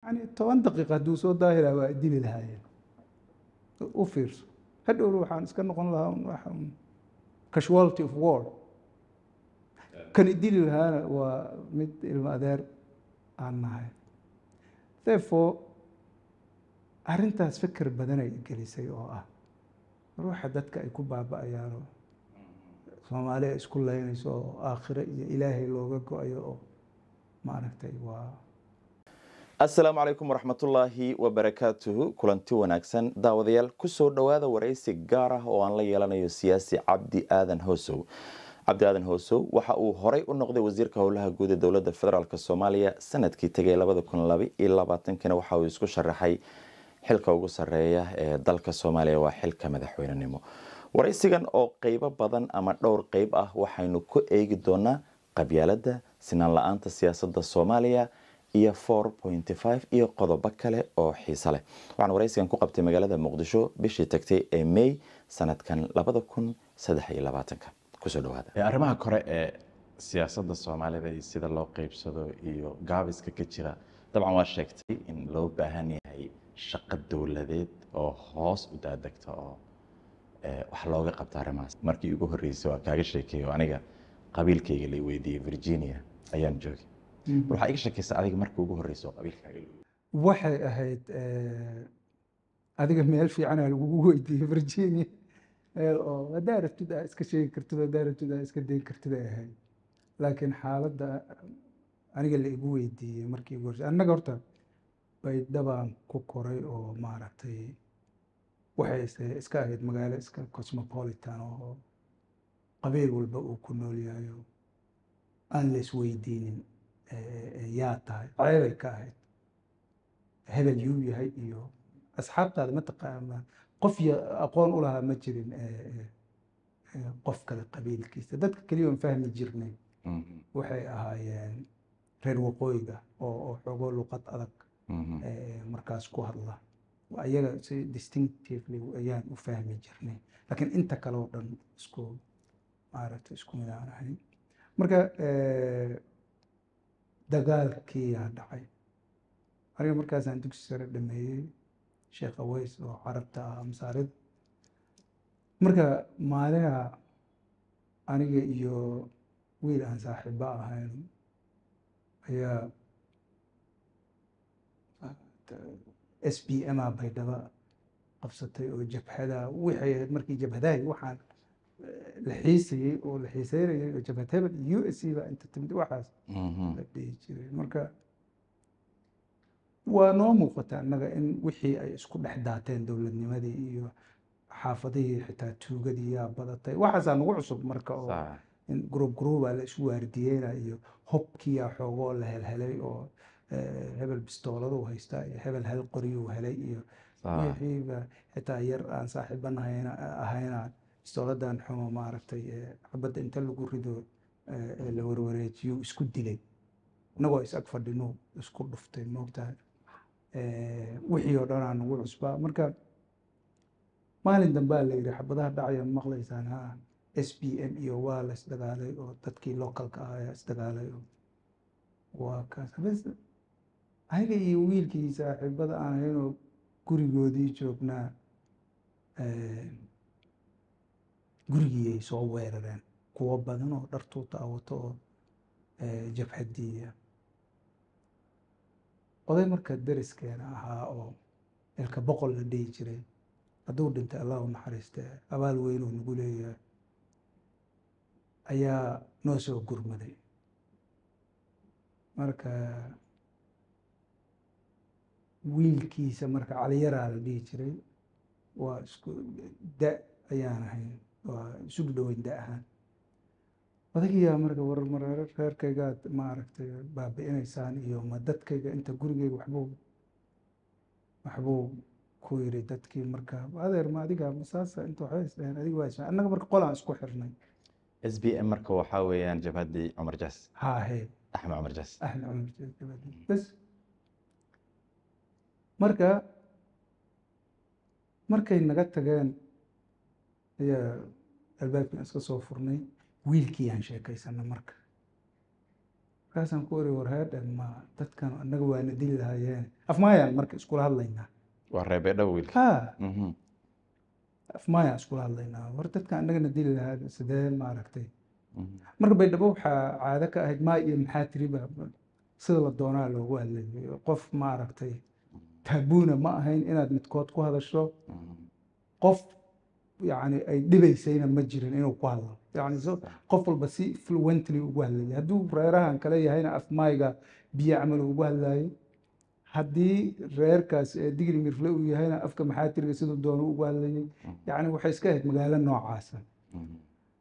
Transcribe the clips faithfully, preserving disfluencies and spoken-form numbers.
يعني toban daqiiqo hadduu soo daahira waa dili lahaayeen u fiirso hadhow waxaan iska noqon lahaa waxa casualty of war kan idili lahaana waa mid ilmo adeer aan nahay therefore arrintaas fikir badan ay gelisay oo ah ruuxa dadka ay ku baaba'ayaan oo Soomaaliya isku leeynayso oo aakhira iyo ilaahay looga go'ayo oo maaragtay waa السلام عليكم ورحمة الله وبركاته كلنتي وناكسن داوديال كسو دوادا ورئيسي قاره وان لي يلانيو سياسي عبدي آذن هوسو عبدي آذن هوسو waxa uu horay u noqday wasiirka howlaha guud ee dawladda federaalka Soomaaliya sanadkii tagay laba kun iyo labaatan kana waxa uu isku sharaxay xilka ugu sareeya ee dalka Soomaaliya waa xilka madaxweynenimo waraysigan oo qaybo badan ama dhowr qayb ah waxaynu ku eegi doonaa qabyaaladda sinaan la'aanta siyaasadda Soomaaliya iyo four point five iyo qodobo kale oo xiiso leh waxaan waraysigan ku qabtay magaalada Muqdisho bishii tagtay ee May sanadkan laba kun saddex iyo labaatan ku soo dhawaada arrimaha kore ee siyaasadda Soomaalida iyo sida loo qaybsado iyo gaabiska ka jira dabcan waa sheegtay in loo baahan yahay shaqo dawladeed oo hoos u daadagta oo wax looga qabto arrimahaas markii ugu horeysay waa kaaga sheekeeyo aniga qabiilkayga la weydiiyay Virginia ayaan joogay waxa iga shakeysa adiga markii ugu horeysay qabiilkaaga waxay ahayd adiga meel fiican lagu weydiiyay Virginia oo wadaartida iska sheegi kartid wadaartida iska deyn kartid ay ahayd laakiin xaaladda aniga la igu weydiiyay markii ugu horeysay annaga horta bay dabaan ku koray oo maaragtay waxay iska ahayd magaalo iska cosmopolitan oo qabiil walba uu ku nool yahay aan la isweydiinin yaa tahay ceebay ka ahayd hebel yuu yahay iyo asxaabtaada ma taqaanaa qof aqoon u lahaa ma jirin qof kale qabiilkiisa dadka kaliya aan fahmi jirnay waxay ahaayeen reer waqooyiga oo xoogoo luqad adag markaas ku hadla ayaga si distinctively ayaan u fahmi jirnay laakiin inta kale oo dhan isku maaragtay isku mid aan ahayn marka dagaalkii yaa dhacay aniga markaasaan dugsi sare dhameeyey Sheekh Aways oo carabta ah masaarid marka maalinaha aniga iyo wiil aan saaxiibo ahayn ayaa S P M baydhaba qabsatay oo jabhada wixii ahayd markii jabhadahay waxaan la xiisayay oo la xiisaynayay oo jabhad hebel U S C ba inta timid waxaas la dhihi jiray marka waa noo muuqata annaga in wixii ay isku dhex daateen dowladnimadii iyo xaafadihii xitaa tuugadii yaa badatay waxaasaa nagu cusub marka oo in group group la isu waardiyeynaa iyo hobkii yaa xoogoo la helhelay oo hebel bistooladu haystaa iyo hebel hal qoriyuu helay iyo wixiiba xitaa yar aan saaxiibanahay ahayna bistooladan xumo maaragtay xabadda inta lagu rido la warwareejiyo isku dilay inagoo is ag fadhino isku dhuftay moogtahay wixii oo dhan aan nagu cusbaa marka maalin dambaa la yidhi xabadaha dhacaya maqlaysaan ha S P M iyo waa la isdagaalay oo dadkii localka ah ayaa isdagaalay oo waa kaas bas aniga iyo wiilkii saaxiibada aan ahaynoo gurigoodii joognaa gurigii ay soo weerareen kuwo badan oo dhar tuuta wato oo jabhadiya oday marka dariskeena ahaa oo ilka boqol la dhihi jiray hadduu dhintay allah u naxariiste abaal weyn oo nagu leeyahay ayaa noo soo gurmaday marka wiilkiisa marka caliyaraa la dhihi jiray waa isku da ayaan ahayn waa isugu dhoweyn da ahaan odagiyaa marka war mareer reerkaygaad maaragtay baabi'inaysaan iyo ma dadkayga inta gurigayga waxbuu waxbuu ku yiri dadkii marka adeer ma adiga masaasa inta waxay isdhaheen adiga waa isma annaga marka qolaan isku xirnay S B M marka waxaa weeyaan jabhadii Cumar Jas haa he Axmed Cumar Jas Axmed Cumar Jas jabhadii bas marka markay naga tageen ayaa albaabkii iska soo furnay wiilkii aan sheekaysana marka markaasaan ku iri war heedhan ma dadkan annaga waana dili lahaayeen afmaayaan marka iskula hadlaynaa waa reebeedhaba wiilka ha Mhm. afmaayaan iskula hadlaynaa war dadkan annagana dili lahaa sidee maaragtay Mhm. marka baydhabo waxaa caado ka ahayd maa iyo maxaa tiriba sida la doonaa loogu hadlayo qof maaragtay taabuuna ma ahayn inaad midkood ku hadasho Mhm. qof yani ay dhibaysayna ma jirin inuu ku hadlo yani so qof walba si fluently ugu hadlayay hadduu reerahan kale yahayna afmayga biyo camal ugu hadlayay haddii reerkaas ee digri mirfle uu yahayna afka maxaatiriga siduu doono ugu hadlayay yani waxay iska ahayd magaalo noocaasa Mhm.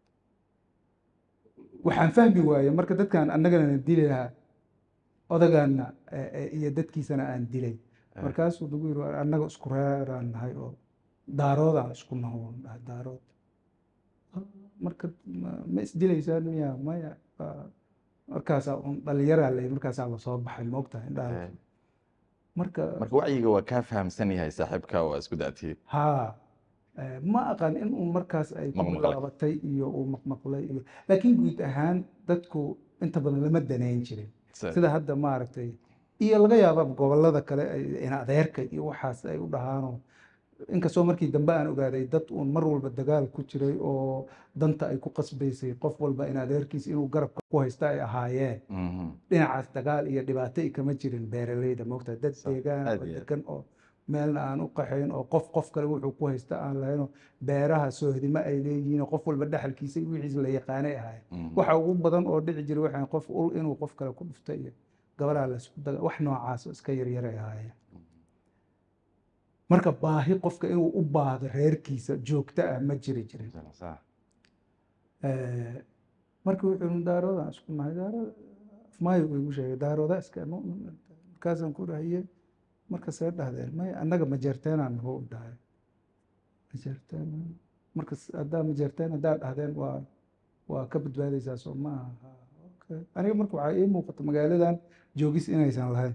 waxaan fahmi waaye marka dadkan annagana dili lahaa odagaana eh, eh, iyo dadkiisana aan dilay markaasuu lagu yiri "War annaga isku reeraan nahay oo daaroodaan isku nahoon dhahay daarood "Ah, marka ma- ma isdilaysaan miya maya ah." markaasaa un dhalinyaraa lay markaasaa la soo baxay moogtahay indhaha Eh, marka marka wacyiga waa kaa fahamsan yahay saaxiibka waa isku da'tiye haa eh, ma aqaan in uu markaas ay ku Maqmaqlay. bilaabatay iyo uu maqmaqlay iyo laakiin guud ahaan dadku inta badan lama danayn jirin sida hadda maaragtay iyo laga yaaba gobollada kale ay- in adeerka iyo waxaas ay u dhahaanoo inkastoo markii dambe aan ogaaday dad uun mar walba dagaal ku jiray oo danta ay ku qasbaysay qof walba in adeerkiis inuu garabka ku haysta ay ahaayeen Mhm. dhinacaas dagaal iyo dhibaato ay kama jirin beeraleyda moogtahay dad Sax, deegaan aad oo iyo aad. degan oo meelna aan u qaxayn oo qof qof kale wuxuu ku haysta aan lahaynoo beeraha soohdimo ay leeyihiin oo qof walba dhexalkiisa iyo wixiisa la yaqaanay ahaayeen Mhm. waxa ugu badan oo dhici jiray waxaan qof ul inuu qof kale ku dhufta iyo gabadhaa laysku daga wax noocaas oo iska yaryaray ahaayeen marka baahi qofka inuu u baahdo reerkiisa joogto ah ma jiri jirin Sax. Eh, marka wuxuu yidhi daaroodaan isku nahay daarooda afmaayo uu igu sheegay daarooda iska no- no- markaasaan ku dhahaye marka see dhahdeen may annaga majeerteenaan naho u dhahay majeerteen marka s- haddaa majeerteen haddaa dhahdeen waa waa ka badbaadaysaa soo ma aha okay aniga marka waxaa ii muuqata magaaladan joogis inaysan lahayn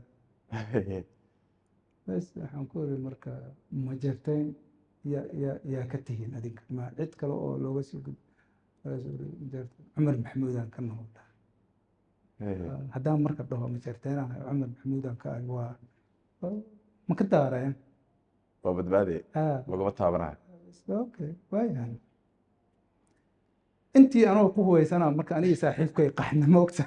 bes waxaan ku iri marka majeerteen yaa yaa yaa ka tihiin adinka ma cid kale oo looga sii gud markaasuu iri majeerteen cumar maxamuudaan ka naho dhahay Eh, haddaan marka dhaho majeerteenaan ahay cumar maxamuudaan ka ahay waa waa- ma ka daareen waa badbaade ah laguma taabanayo okay waayahan intii anoo ku hubaysanaa marka aniga saaxiibkay qaxna moogta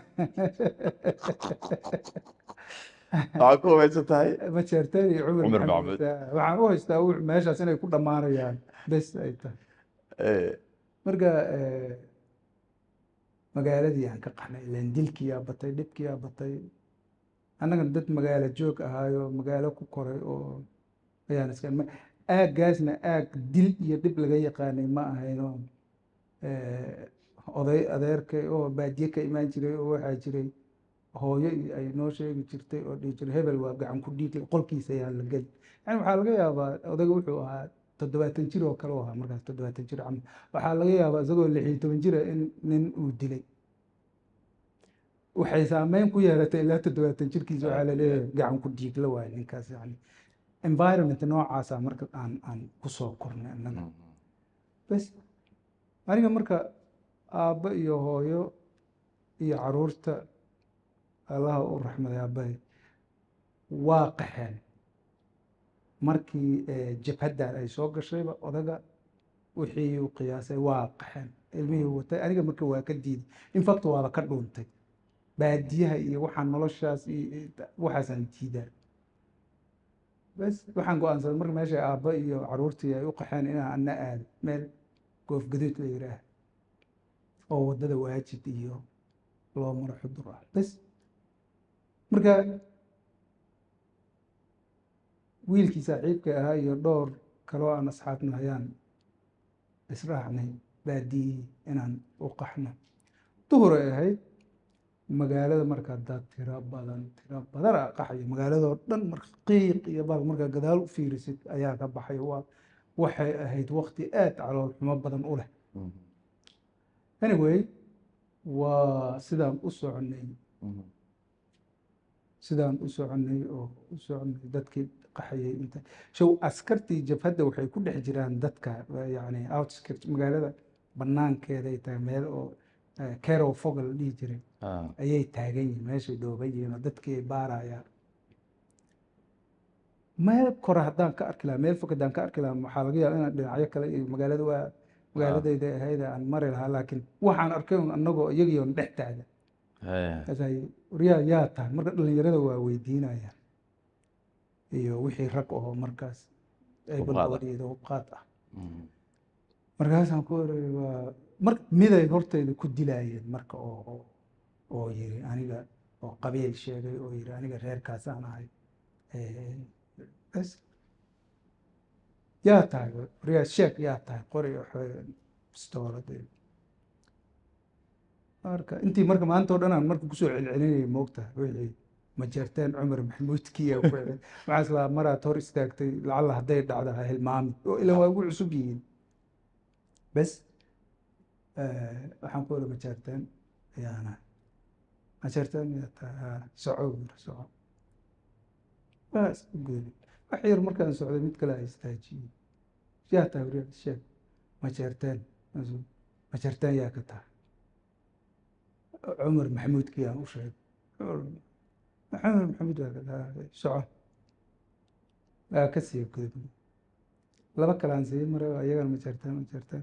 waxaa ku hubaysan tahay majeerteen iyo cumar Cumar maxamuud ah, waxaan u haystaa wux- meeshaas inay ku dhammaanayaan bes ay tahay Eh, marka eh, magaaladii aan ka qaxnay ilaan dilkiyaa batay dhibkiyaa batay annagana dad magaalo joog ahaayo magaalo ku koray oo ayaan iska ma- aaggaasna aag dil iyo dhib laga yaqaanay ma ahayno eh, oday adeerkay oo baadiye ka imaan jiray oo waxaa jiray hooyo iyo ay noo sheegi jirtay oo dhihi jiray hebel waa gacan ku dhiig qolkiisa ayaan la geli yani waxaa laga yaabaa odayga wuxuu ahaa toddobaatan jir oo kale u ahaa markaas toddobaatan jir camal waxaa laga yaabaa isagoo lix iyo toban jira in nin uu dilay waxay saameyn ku yeelatay ilaa toddobaatan jirkiisa waxaa laleeyahay gacan ku dhiigla waaye ninkaas yani environment noocaasa marka aan aan kusoo kornay annaga mhm. bes aniga marka aabbo iyo hooyo iyo caruurta allaha u raxmaday aabbahay waa qaxeen markii eh, jabhaddan ay soo gashayba odaga wixii uu qiyaasay waa qaxeen ilmihii watay aniga marka waa ka diiday infact waaba ka dhuuntay baadiyaha iyo waxaan noloshaas iyo iyo waxaasaan diidaa bes waxaan go-aansaday marka meesha aabba iyo caruurtii ay u qaxeen inaan ana aado meel goof gaduud la yidhaah oo waddada waajid iyo loo maro xudur ah bes marka wiilkii saaxiibka ahaa iyo dhowr kaloo aan asxaabna ayaan israacnay baadiyihii inaan u qaxno duhur ay ahayd magaalada marka haddaad tiro badan tiro badan aa qaxayo magaaladoo dhan marka qiiq iyo bal markaa gadaal u fiirisid ayaa ka baxay waa waxay ahayd waqti aad calool xumo badan u leh Mhm. anyway waa sidaan u soconay Mhm. sidaan u soconay oo u soconay dadkii qaxayay inta show askartii jabhadda waxay ku dhex jiraan dadka yani outskirt magaalada banaankeeday tahay meel oo Carol Fogle dhihi jiray ah, ayay taagan yihiin meeshay dhooban yihiin oo dadkii ay baarayaan meel kore haddaan ka arki lahaa meel fog haddaan ka arki lahaa waxaa laga yaabaa inaan dhinacyo kale iyo magaalada waa magaaladayda ahayd aan mari lahaa laakiin waxaan arkay un annagoo iyagii on dhex taagan haya, kaasay waryaa yaa tahay marka dhalinyarada waa weydiinayaan iyo wixii rag oo markaas ay Hubqaad ah. balboodiyada hubqaad ah mm, markaasaan ku oray waa mar miday hortayda ku dilaayeen marka oo oo- oo yiri aniga oo qabiil sheegay oo yiri aniga reerkaasaan ahay Eh, bas yaa tahay waryaa sheeg yaa tahay qori waxay bistoolad iyo- marka intii marka maanta oo dhan aan marka kusoo celcelinayay moogtahay wixii ma jeerteen cumar maxamuudkiya ku celin maxaas laa maraad hor istaagtay lacalla hadday dhacdo ha hilmaami oo ilan waa ugu cusub yihiin bes eh, waxaan ku ori ma jeerteen ayaana ma jeerteen yaa tahay "Haa, soco buuri soco bas u gudubay wax yar markaan socday mid kale ay istaajiyey yaa tahay waryaa sheeg ma jeerteen Markaasuu, ma jeerteen yaa ka tahay cumar maxamuudkii aan u sheegay cumar maxamuud waa ka tahay soco waa ka sii gudubnay laba kale aan sii maray oo iyagana ma jeerteen ma jeerteen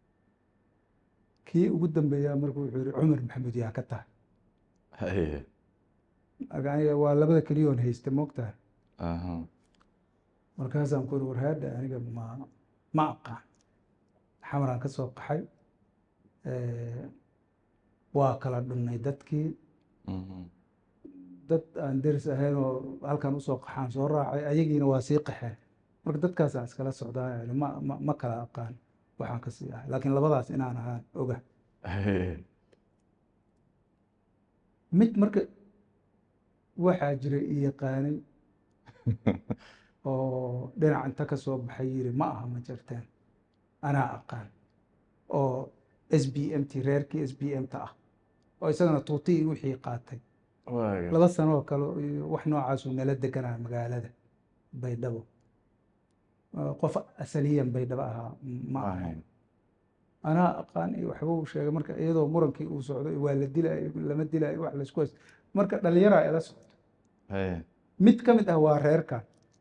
kii ugu dambeeyaa marka wuxuu yihi cumar maxamuud yaa ka tahay haya, marka aniga waa labada keliyoon haysta moogtahay aha, markaasaan ku uri warhaadha aniga ma ma aqaan xamaraan ka soo qaxay Eh, waa kala dhunnay dadkii mhm, dad aan deris ahayn oo halkan usoo qaxaan soo raacay ayagiina waa sii qaxeen marka dadkaasaan iskala socdaa yani ma ma ma kala aqaan waxaan ka sii ahay laakiin labadaas inaan ahaan oga haya, mid marka waxaa jira i yaqaanay oo dhinac inta ka soo baxay yiri ma aha ma jirteen anaa aqaan oo s b m t reerkii s b m ta ah oo isagana tuutii wixii qaatay waaga, laba sano oo kale iyo wax noocaasuu nala deganaa magaalada baydhabo Eh, qof asaliyan baydhabo ahaa ma ahayn ahayn, anaa aqaan iyo waxba uu sheegay marka iyadoo murankii uu socday waa la dilaayo lama dilaayo wax laysku haysto marka dhalinyaraa ila socdo haya, mid ka mid ah waa reerkan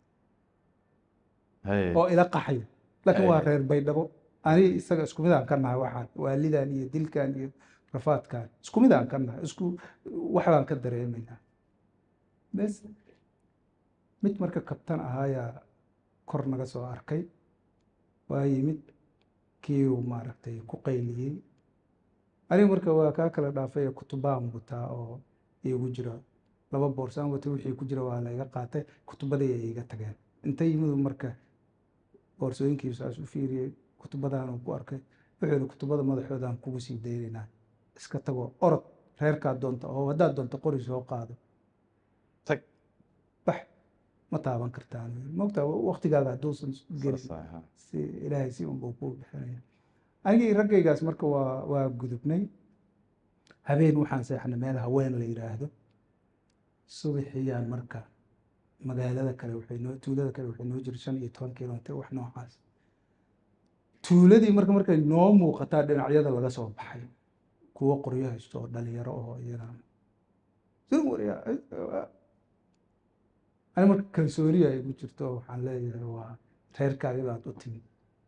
haya, oo ila qaxay laakiin waa Ay. reer baydhabo ani isaga isku midaan ka nahay waxaan waalidan iyo dilkan iyo rafaadkan isku midaan ka nahay isku waxbaan ka dareemaynaa bes mid marka kabtan ahaayaa kor naga soo arkay waa yimid kii uu maaragtay ku qayliyey aniga marka waa kaa kala dhaafay kutubaan wataa oo iigu jira laba boorsaan wata wixii ku jira waa la iga qaatay kutubadii ay iga tageen inta yimidu marka boorsooyinkiisu saas u fiiriyey kutubadaanuu ku arkay wuxuu yihi kutubada madaxoodaan kugu sii daynaynaa iska tagoo orod reerkaa doonta oo haddaad doonto qori soo qaado tag, bax ma taaban kartaan mogtaa waqtigaaga hadduusan gelin saas ah, ha, si ilaahay si unbuu kuu bixinaya anigii raggaygaas marka waa waa gudubnay habeen waxaan seexnay meel haween la yidhaahdo subaxiyaan marka magaalada kale waxay noo tuulada kale waxay noo jira shan iyo toban kilomitir wax noocaas tuuladii marka markay noo muuqataa dhinacyada laga soo baxay kuwo qoryo haysto oo dhalinyaro oo iyagana siduu wariyaa ani marka kalsooniya igu jirto waxaan leeyahay waa reerkaagi baad u timid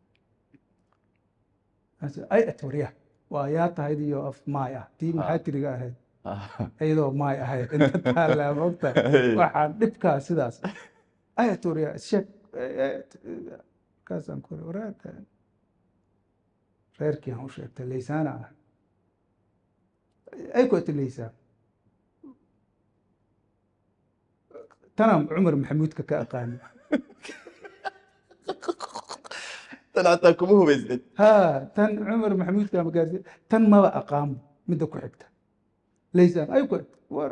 ay atoriya waa yaa tahayd iyo af maay ah tii maxaa tiriga ahayd iyadoo maay ahayd inta taallaa mogta waxaan dhibkaa sidaas ay atoriya sheeg markaasaan ku waraata reerkii aan u sheegtay laysaana ah ay ku ati laysaan tanaan cumar maxamuudka ka aqaani tan hataa kuma hubaysnid, ha tan cumar maxamuudka magaarsi tan maba aqaamo midda ku xigta laysaan ay ku war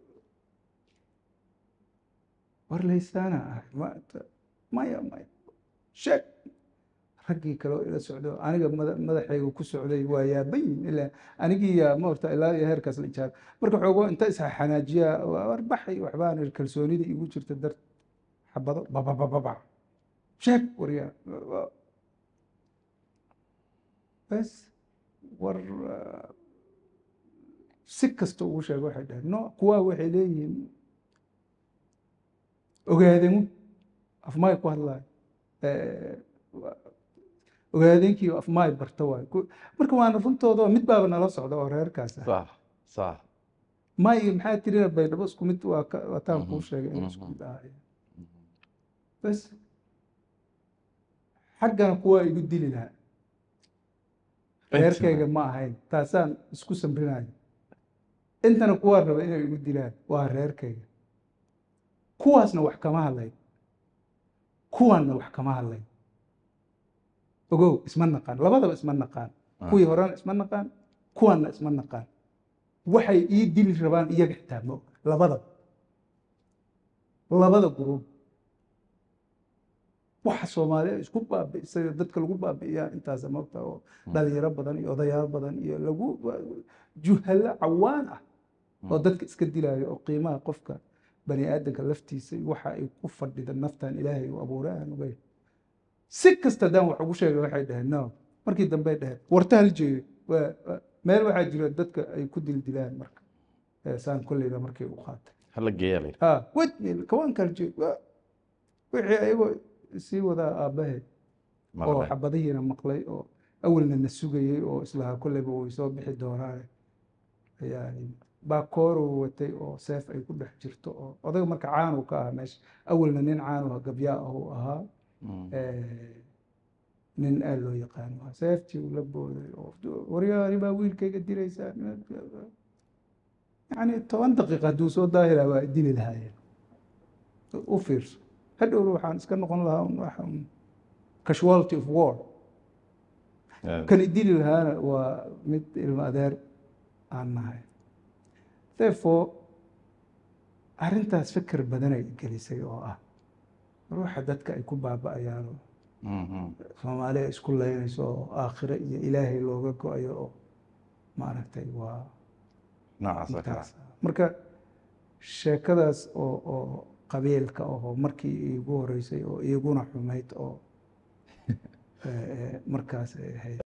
war laysaana ah maya maya sheeg raggii kale oo ila socdo aniga madaxayga ku socday waa yaaban yihin ilaa anigii yaa ma horta ilaa iyo heerkaas la ijaab marka xoogo inta isxanaajiyaa warbaxay waxbaan kalsoonida igu jirta dar xabado bababababa sheeg waryaa bes war si kasta ugu sheego waxay dhaheen no kuwaa waxay leeyihiin ogaadeen afmaay ku hadlaay ogaadeenkii afmaay barta waay marka waana runtooda mid baaba nala socda oo reerkaas ah صح صح may maxaa tirina baydhabo isku mid waa waa taan kuu sheegay in isku mid ahaayeen bas xaggana kuwaa igu dili lahaa reerkayga ma ahayn taasaan isku samrinayo intana kuwaa raba inay igu dilaan waa reerkayga kuwaasna wax kama hadlayn kuwaanna wax kama hadlayn ogow isma naqaan labadaba isma naqaan kuwii horena isma naqaan kuwaanna isma naqaan waxay ii dili rabaan iyaga xitaa ma oga labadaba labada guruub waxa Soomaaliya isku baabi'isay dadka lagu baabi'iyaa intaas ma ogta oo dhalinyaro badan iyo odayaal badan iyo lagu juhal cawaan ah oo dadka iska dilaayo oo qiimaha qofka bani aadamka laftiisa waxa ay ku fadhida naftan Ilaahay uu abuuray aan ogay si kasta daan wax ugu sheegay waxay dhaheen no markii dambe dhaheen warta hal jeeyo meel waxa jira dadka ay ku dildilaan marka saan kulliga markii uu qaatay هلا جيالي ha wad kawan kal jeeyo wixii ayagoo sii wada aabahay oo xabadihiina maqlay oo awalna na sugayay oo islaha kulleyba way soo bixi doonaan ayaa baakooro watay oo seef ay ku dhex jirto oo odaga marka caan uu ka ahaa meesha awalna nin caan oo gabyaa ah uu ahaa nin aad loo yaqaan waa seeftii uu la booday oo waryaani baa wiilkayga dilaysaa yani toban daqiiqa hadduu soo daahira waa dili lahaayeen u fiirso hadhow waxaan iska noqon lahaa waxaan casualty of war kan idili lahaana waa mid ilmo adeer aan nahay therefore arrintaas fikir badan ay gelisay oo ah ruuxa dadka ay ku baaba'ayaan Soomaaliya isku leeynayso oo aakhira iyo Ilaahay looga go'ayo oo maaragtay waa noocaas marka sheekadaas oo oo qabiilka oo markii iigu horeysay oo iyaguna xumayd oo markaas ay ahayd